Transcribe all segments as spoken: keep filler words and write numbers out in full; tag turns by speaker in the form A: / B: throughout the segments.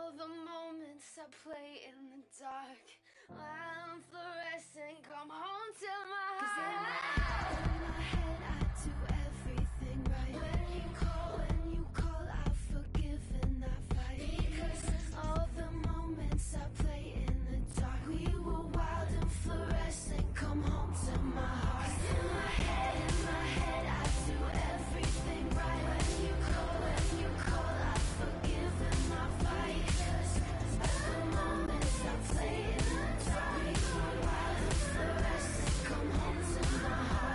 A: All the moments I play in the dark, while I'm fluorescent, come home to my heart. In my head I do everything right. When you call, when you call, I forgive and I fight. Because all the moments I play in the dark, we were wild and fluorescent, come home to my heart. In my head, in my head I do everything right. When you call, when you call, I forgive and I fight. Because all the moments I play in the dark, we were wild and fluorescent, come home to my heart.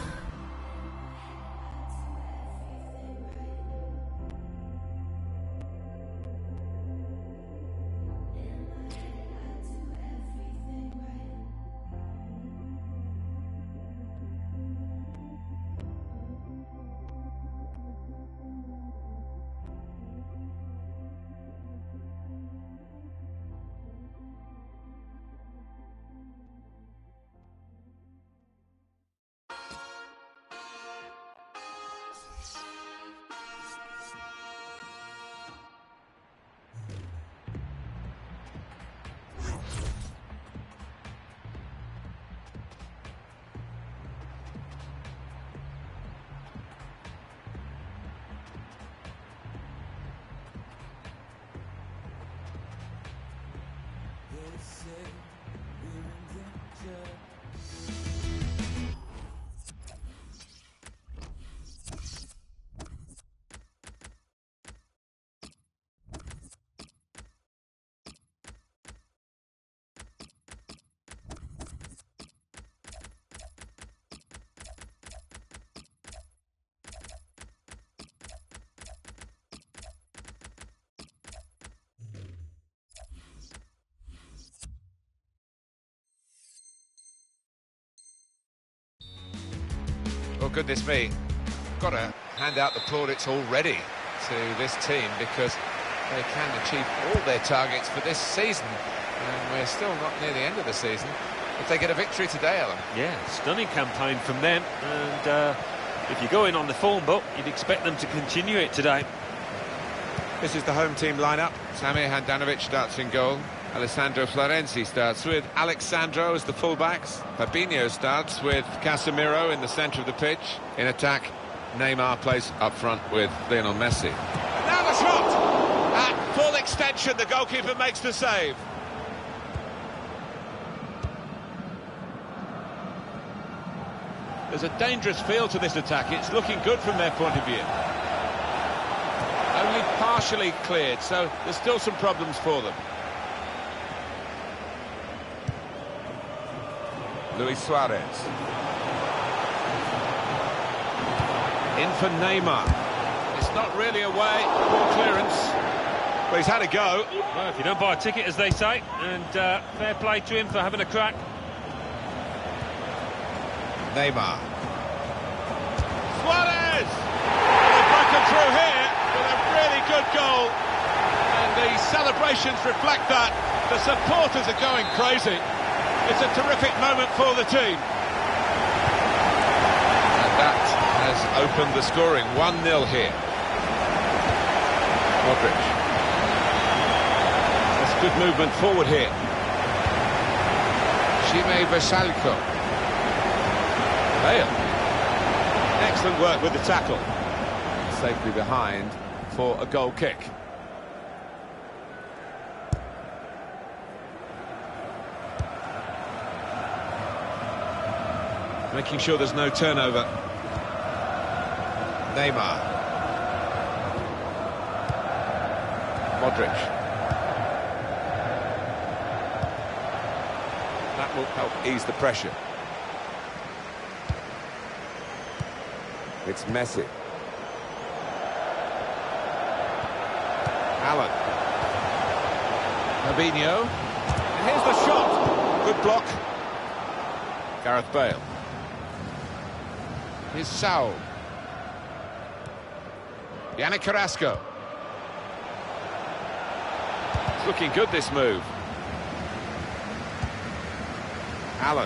B: Well, goodness me, got to hand out the plaudits already to this team because they can achieve all their targets for this season, and we're still not near the end of the season. If they get a victory today, Alan.
C: Yeah, stunning campaign from them, and uh, if you go in on the form book, you'd expect them to continue it today.
B: This is the home team lineup. Samir Handanovic starts in goal. Alessandro Florenzi starts with Alexandro as the fullbacks. Fabinho starts with Casemiro in the centre of the pitch. In attack, Neymar plays up front with Lionel Messi. And now the shot! At full extension, the goalkeeper makes the save.
D: There's a dangerous feel to this attack. It's looking good from their point of view. Only partially cleared, so there's still some problems for them.
B: Luis Suarez.
D: In for Neymar. It's not really away. Poor clearance. But he's had a go.
C: Well, if you don't buy a ticket, as they say, and uh, fair play to him for having a crack.
B: Neymar.
D: Suarez! They've broken through here with a really good goal. And the celebrations reflect that. The supporters are going crazy. It's a terrific moment for the team.
B: And that has opened the scoring. one nil here. Modric.
D: That's good movement forward here.
B: Jaime Versalco.
D: Bale. Excellent work with the tackle.
B: Safely behind for a goal kick.
D: Making sure there's no turnover.
B: Neymar. Modric. That will help ease the pressure. It's Messi. Allen.
D: Fabinho. And here's the shot. Good block.
B: Gareth Bale. Here's Saul. Yannick Carrasco.
D: It's looking good, this move.
B: Allen.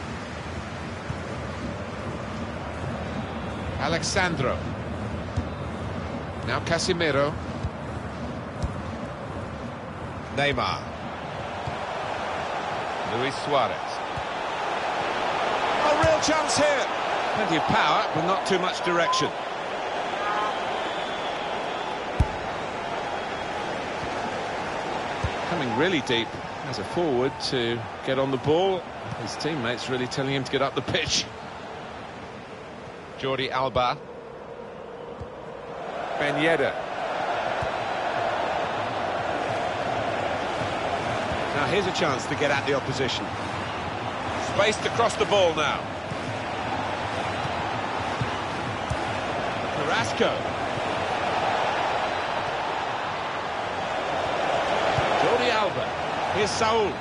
B: Alexandro. Now Casemiro. Neymar. Luis Suarez. A real chance here. Plenty of power, but not too much direction. Coming really deep as a forward to get on the ball. His teammates really telling him to get up the pitch. Jordi Alba. Ben Yedder. Now here's a chance to get at the opposition. Spaced across the ball now. Carrasco. Jordi Alba. Here's Saul.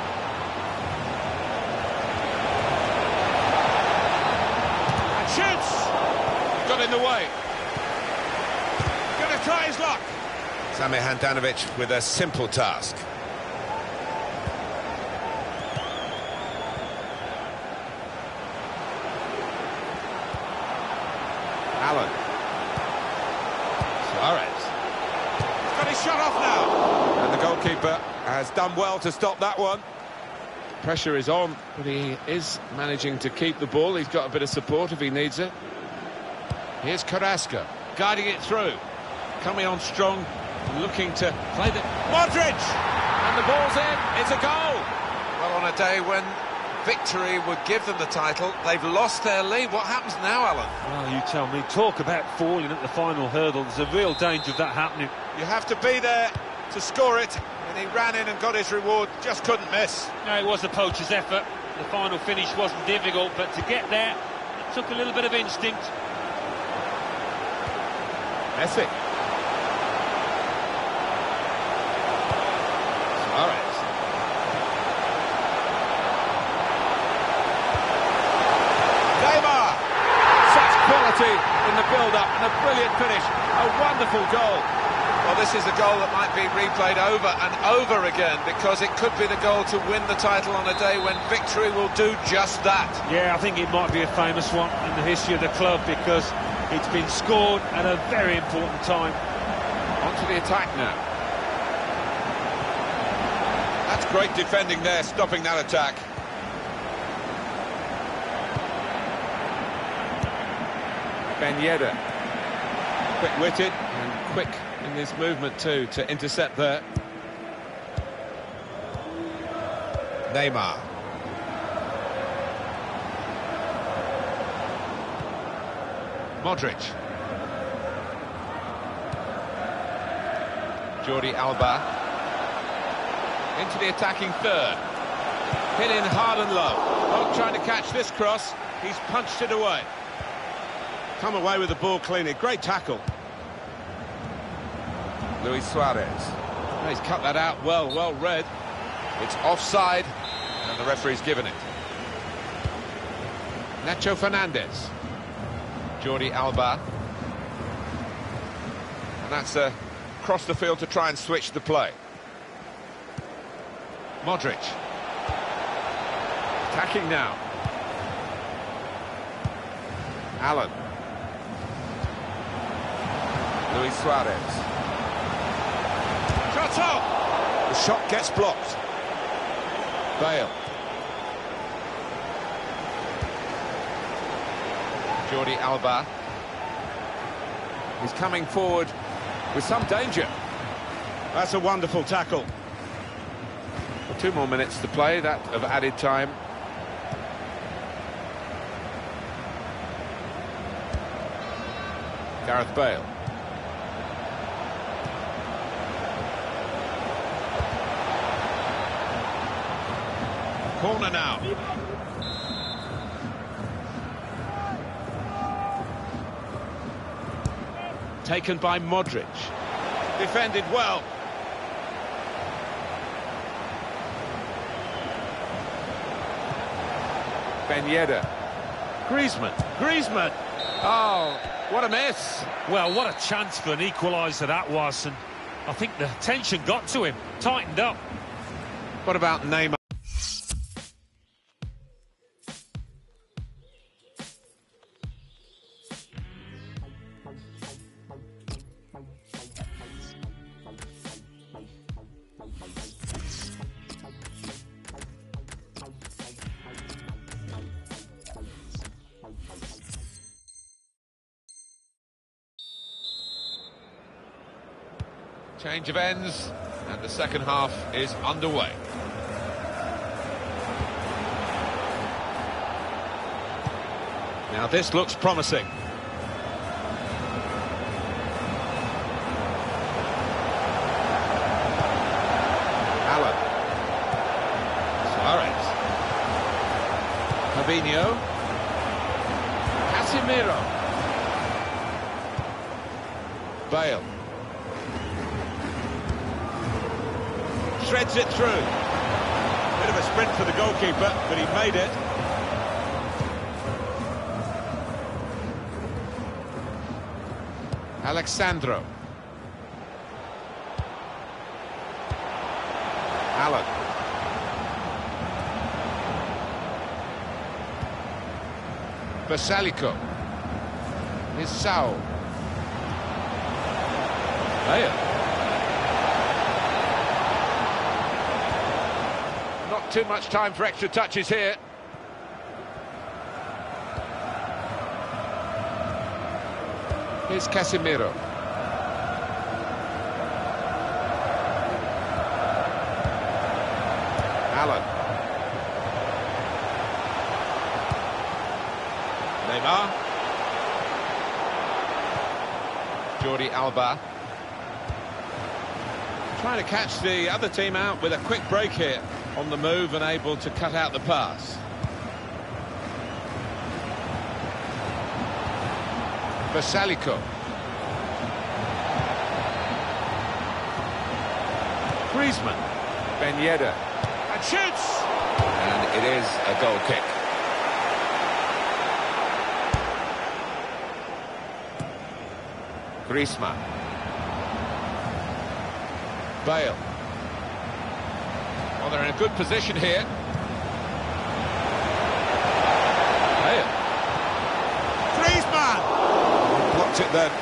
B: And shoots! Got in the way. Gonna try his luck. Samir Handanovic with a simple task. Allen. Suarez. He's got his shot off now. And the goalkeeper has done well to stop that one. Pressure is on, but he is managing to keep the ball. He's got a bit of support if he needs it. Here's Carrasco, guiding it through. Coming on strong, looking to play the... Modric! And the ball's in, it's a goal! Well, on a day when victory would give them the title, they've lost their lead. What happens now, Alan?
C: Well, you tell me. Talk about falling at the final hurdle. There's a real danger of that happening.
D: You have to be there to score it, and he ran in and got his reward, just couldn't miss.
C: No, it was a poacher's effort. The final finish wasn't difficult, but to get there, it took a little bit of instinct.
B: Messi. Suarez.
D: Neymar! Such quality in the build-up and a brilliant finish. A wonderful goal.
B: Well, this is a goal that might be replayed over and over again, because it could be the goal to win the title on a day when victory will do just that.
C: Yeah, I think it might be a famous one in the history of the club, because it's been scored at a very important time.
B: On to the attack now.
D: That's great defending there, stopping that attack.
B: Ben Yedder. Quick-witted and quick in his movement too to intercept there. Neymar. Modric. Jordi Alba. Into the attacking third. Hit in hard and low.
D: Not trying to catch this cross. He's punched it away. Come away with the ball cleanly. Great tackle.
B: Luis Suarez.
D: Oh, he's cut that out well, well read.
B: It's offside, and the referee's given it. Nacho Fernandez. Jordi Alba. And that's uh, across the field to try and switch the play. Modric. Attacking now. Allen. Luis Suarez.
D: Shot up! The shot gets blocked.
B: Bale. Jordi Alba. He's coming forward with some danger.
D: That's a wonderful tackle.
B: Well, two more minutes to play, that of added time. Gareth Bale.
D: Corner now.
B: Taken by Modric.
D: Defended well.
B: Ben Yedder. Griezmann.
D: Griezmann.
B: Oh, what a miss.
C: Well, what a chance for an equaliser that was, and I think the tension got to him, tightened up.
B: What about Neymar?
A: Bye.
B: Change of ends, and the second half is underway.
D: Now this looks promising. Allen. Suarez. Fabinho. Casemiro. Bale. Threads it through. Bit of a sprint for the goalkeeper, but he made it.
B: Alexandro. Allen. Basalico. Is Saul.
D: Bale.
B: Not too much time for extra touches here. Here's Casemiro. Allen.
D: Neymar.
B: Jordi Alba.
D: Trying to catch the other team out with a quick break here. On the move and able to cut out the pass.
B: Basalico.
D: Griezmann.
B: Ben Yedder.
D: And shoots!
B: And it is a goal kick. Griezmann. Bale. Well, they're in a good position here.
D: Bale. Griezmann! Blocked it then.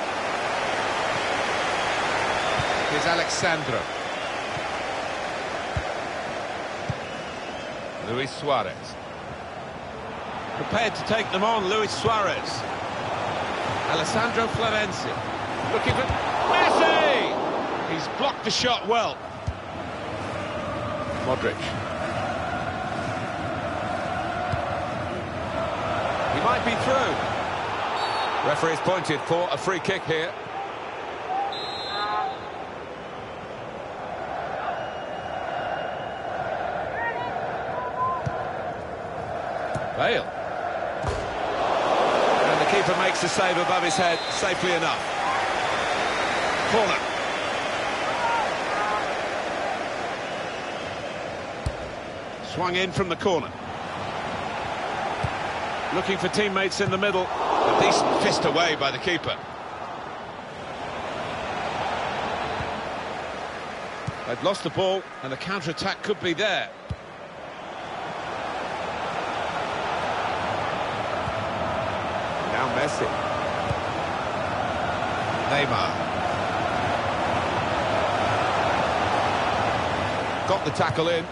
B: Here's Alexandro. Luis Suarez.
D: Prepared to take them on, Luis Suarez. Alessandro Florenzi. Looking for Messi! He's blocked the shot well.
B: Modric.
D: He might be through. Referee's pointed for a free kick here. Bale. And the keeper makes the save above his head, safely enough. Corner. Swung in from the corner. Looking for teammates in the middle. A decent fist away by the keeper. They've lost the ball and the counter-attack could be there.
B: Now Messi.
D: Neymar. Got the tackle in.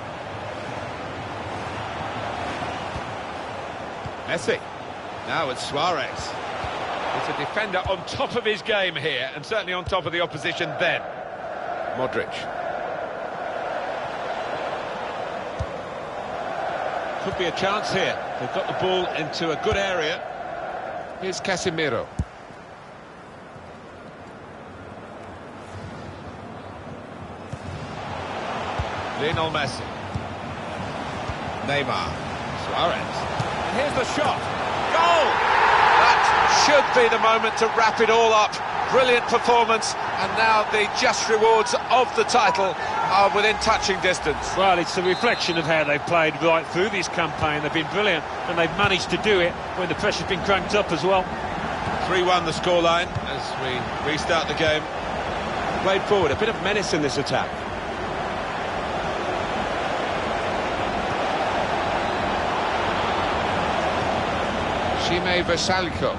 D: Messi. Now it's Suarez.
B: It's a defender on top of his game here, and certainly on top of the opposition then.
D: Modric. Could be a chance here. They've got the ball into a good area.
B: Here's Casemiro.
D: Lionel Messi. Neymar. Suarez. And here's the shot. Goal!
B: That should be the moment to wrap it all up. Brilliant performance, and now the just rewards of the title are within touching distance.
C: Well, it's a reflection of how they've played right through this campaign. They've been brilliant, and they've managed to do it when the pressure's been cranked up as well.
D: three one the scoreline as we restart the game. Played forward, a bit of menace in this attack.
B: Jaime Basalico.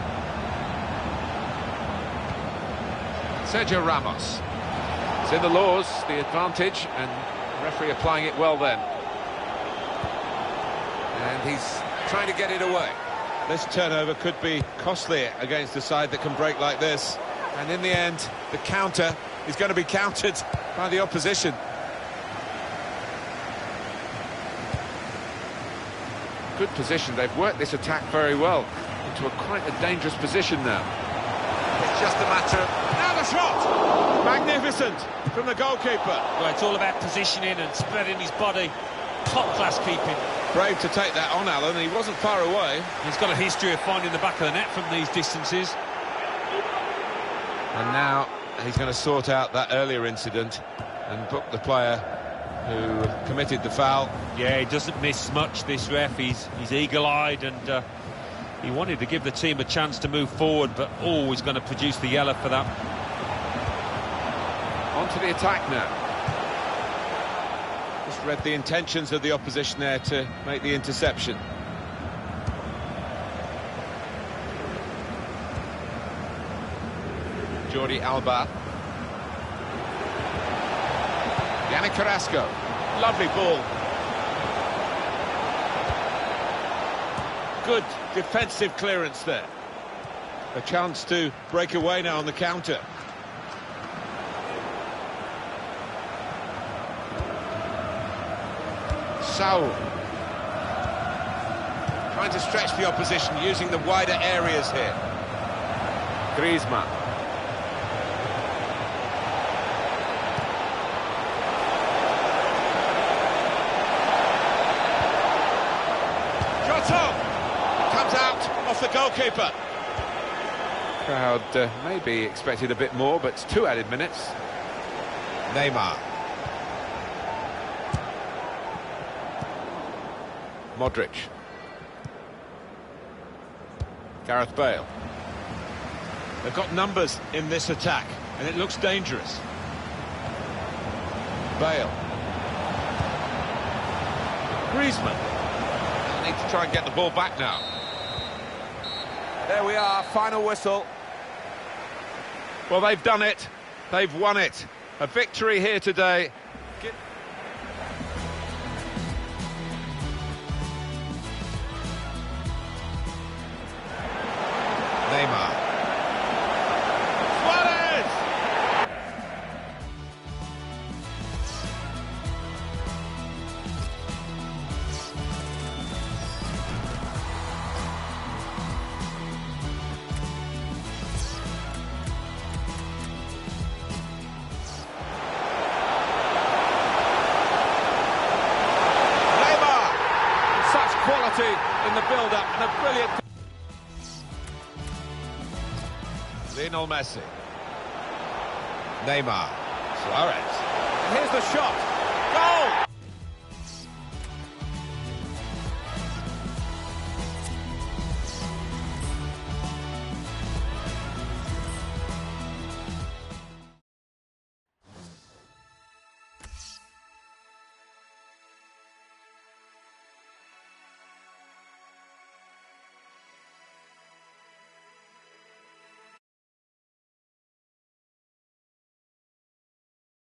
B: Sergio Ramos. It's in the laws, the advantage, and the referee applying it well then. And he's trying to get it away.
D: This turnover could be costly against a side that can break like this.
B: And in the end, the counter He's going to be countered by the opposition. Good position. They've worked this attack very well into a quite a dangerous position now. It's just a matter of... Now the shot! Magnificent from the goalkeeper.
C: Well, it's all about positioning and spreading his body. Top-class keeping.
B: Brave to take that on, Alan. He wasn't far away.
C: He's got a history of finding the back of the net from these distances.
B: And now he's going to sort out that earlier incident and book the player who committed the foul.
C: Yeah, he doesn't miss much, this ref. He's, he's eagle-eyed, and uh, he wanted to give the team a chance to move forward, but always going to produce the yellow for that.
B: On to the attack now. Just read the intentions of the opposition there to make the interception. Jordi Alba. Yannick Carrasco.
D: Lovely ball. Good defensive clearance there.
B: A chance to break away now on the counter. Saul. Trying to stretch the opposition using the wider areas here. Griezmann.
D: Comes out off the goalkeeper.
B: Crowd uh, maybe expected a bit more, but it's two added minutes. Neymar. Modric. Gareth Bale.
D: They've got numbers in this attack, and it looks dangerous.
B: Bale.
D: Griezmann.
B: Need to try and get the ball back now. There we are, final whistle. Well, they've done it. They've won it. A victory here today. Neymar.
D: Suarez!
B: In the build-up and a brilliant... Lionel Messi. Neymar. Suarez.
D: Here's the shot. Goal!